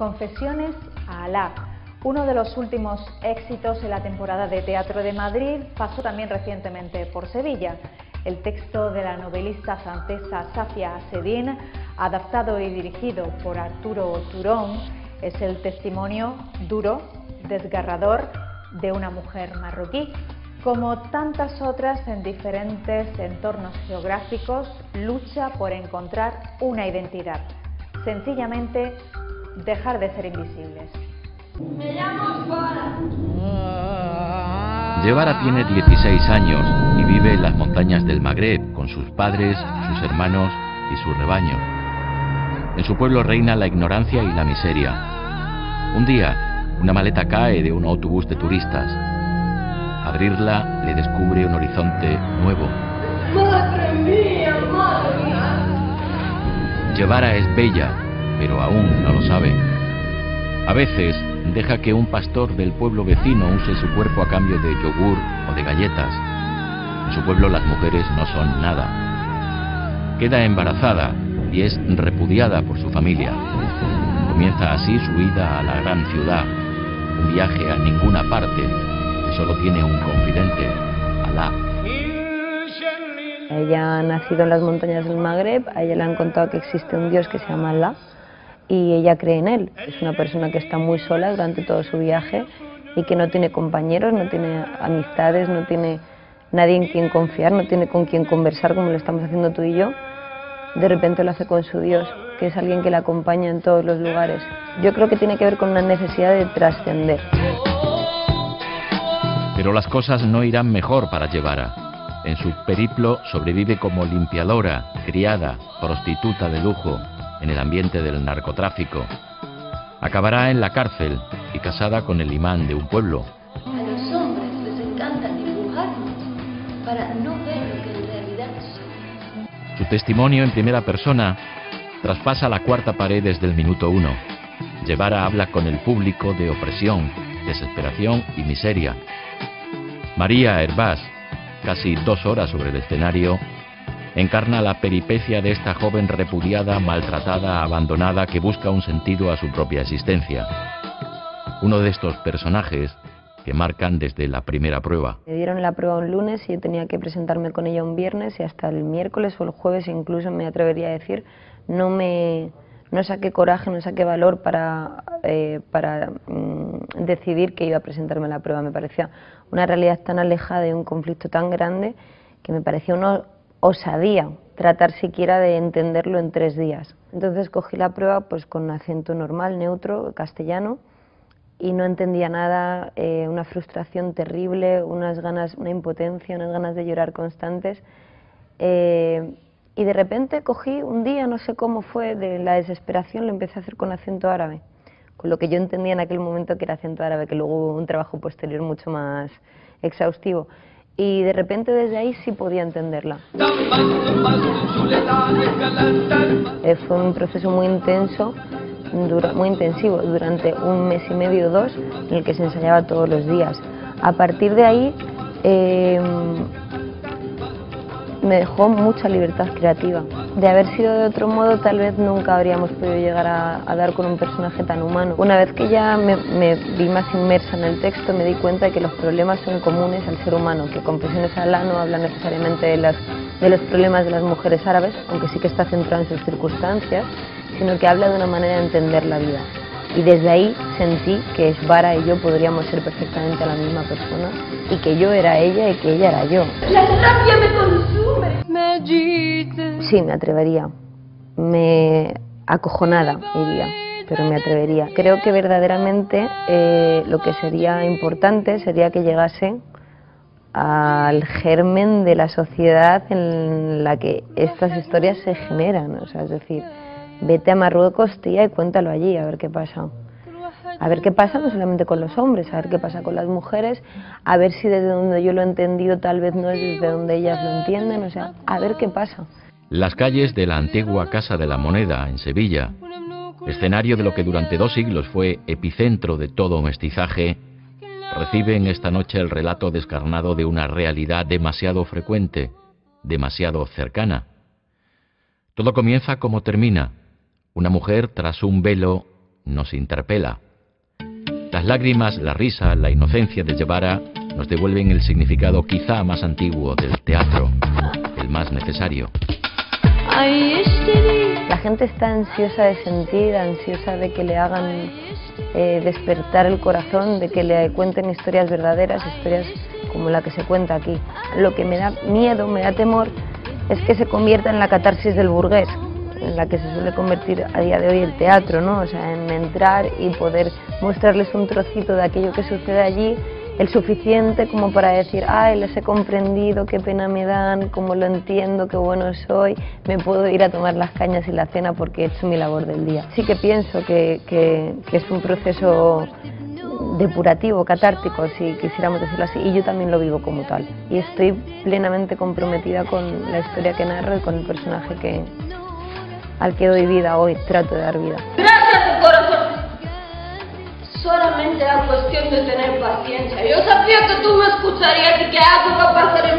Confesiones a Alá, uno de los últimos éxitos en la temporada de Teatro de Madrid, pasó también recientemente por Sevilla. El texto de la novelista francesa Safia Assedin, adaptado y dirigido por Arturo Turón, es el testimonio duro, desgarrador, de una mujer marroquí. Como tantas otras en diferentes entornos geográficos, lucha por encontrar una identidad. Sencillamente, dejar de ser invisibles. Me llamo Jevara. Jevara tiene 16 años y vive en las montañas del Magreb con sus padres, sus hermanos y sus rebaños. En su pueblo reina la ignorancia y la miseria. Un día, una maleta cae de un autobús de turistas. Abrirla le descubre un horizonte nuevo. ¡Madre mía, madre mía! Jevara es bella, pero aún no lo sabe. A veces deja que un pastor del pueblo vecino use su cuerpo a cambio de yogur o de galletas. En su pueblo las mujeres no son nada. Queda embarazada y es repudiada por su familia. Comienza así su ida a la gran ciudad, un viaje a ninguna parte, que solo tiene un confidente, Alá. Ella ha nacido en las montañas del Magreb, a ella le han contado que existe un Dios que se llama Alá y ella cree en él. Es una persona que está muy sola durante todo su viaje y que no tiene compañeros, no tiene amistades, no tiene nadie en quien confiar, no tiene con quien conversar como lo estamos haciendo tú y yo. De repente lo hace con su Dios, que es alguien que la acompaña en todos los lugares. Yo creo que tiene que ver con una necesidad de trascender. Pero las cosas no irán mejor para Jevara. En su periplo sobrevive como limpiadora, criada, prostituta de lujo, en el ambiente del narcotráfico. Acabará en la cárcel y casada con el imán de un pueblo. A los hombres les encanta dibujarnos para no ver lo que en realidad son. Su testimonio en primera persona traspasa la cuarta pared desde el minuto 1. Jevara habla con el público de opresión, desesperación y miseria. María Hervás, casi 2 horas sobre el escenario, encarna la peripecia de esta joven repudiada, maltratada, abandonada, que busca un sentido a su propia existencia. Uno de estos personajes que marcan desde la primera prueba. Me dieron la prueba un lunes y yo tenía que presentarme con ella un viernes y hasta el miércoles o el jueves incluso, me atrevería a decir, no saqué coraje, no saqué valor para decidir que iba a presentarme a la prueba. Me parecía una realidad tan alejada de un conflicto tan grande que me parecía una osadía tratar siquiera de entenderlo en 3 días. Entonces cogí la prueba pues con acento normal, neutro, castellano, y no entendía nada, una frustración terrible, unas ganas, una impotencia, unas ganas de llorar constantes. Y de repente cogí un día, no sé cómo fue, de la desesperación, lo empecé a hacer con acento árabe, con lo que yo entendía en aquel momento que era acento árabe, que luego hubo un trabajo posterior mucho más exhaustivo. Y de repente desde ahí sí podía entenderla. Fue un proceso muy intenso, muy intensivo, durante 1 mes y medio, 2, en el que se ensayaba todos los días. A partir de ahí me dejó mucha libertad creativa. De haber sido de otro modo, tal vez nunca habríamos podido llegar a dar con un personaje tan humano. Una vez que ya me vi más inmersa en el texto, me di cuenta de que los problemas son comunes al ser humano, que Confesiones a Alá no habla necesariamente de los problemas de las mujeres árabes, aunque sí que está centrado en sus circunstancias, sino que habla de una manera de entender la vida. Y desde ahí sentí que Jevara y yo podríamos ser perfectamente la misma persona y que yo era ella y que ella era yo. ¡La rabia me consume! Sí, me atrevería. Acojonada iría, pero me atrevería. Creo que verdaderamente lo que sería importante sería que llegase al germen de la sociedad en la que estas historias se generan. O sea, es decir, vete a Marruecos, tía, y cuéntalo allí, a ver qué pasa. A ver qué pasa no solamente con los hombres, a ver qué pasa con las mujeres, a ver si desde donde yo lo he entendido tal vez no es desde donde ellas lo entienden, o sea, a ver qué pasa. Las calles de la antigua Casa de la Moneda, en Sevilla, escenario de lo que durante 2 siglos fue epicentro de todo mestizaje, reciben esta noche el relato descarnado de una realidad demasiado frecuente, demasiado cercana. Todo comienza como termina. Una mujer tras un velo nos interpela. Las lágrimas, la risa, la inocencia de Guevara nos devuelven el significado quizá más antiguo del teatro, el más necesario. La gente está ansiosa de sentir, ansiosa de que le hagan despertar el corazón, de que le cuenten historias verdaderas, historias como la que se cuenta aquí. Lo que me da miedo, me da temor, es que se convierta en la catarsis del burgués, en la que se suele convertir a día de hoy el teatro, ¿no? O sea, en entrar y poder mostrarles un trocito de aquello que sucede allí, el suficiente como para decir, ay, les he comprendido, qué pena me dan, cómo lo entiendo, qué bueno soy, me puedo ir a tomar las cañas y la cena porque he hecho mi labor del día. Sí que pienso que es un proceso depurativo, catártico, si quisiéramos decirlo así, y yo también lo vivo como tal. Y estoy plenamente comprometida con la historia que narro y con el personaje al que doy vida hoy, trato de dar vida. Gracias de corazón. Solamente era cuestión de tener paciencia. Yo sabía que tú me escucharías y que algo va a pasar